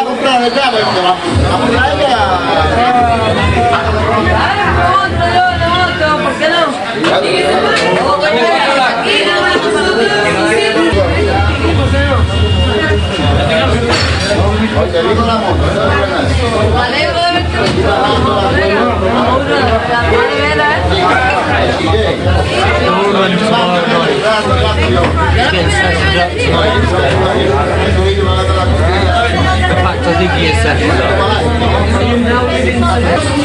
a comprar de llave, te va a comprar ella. ¿Por qué no? Te digo la moto, I think he is set.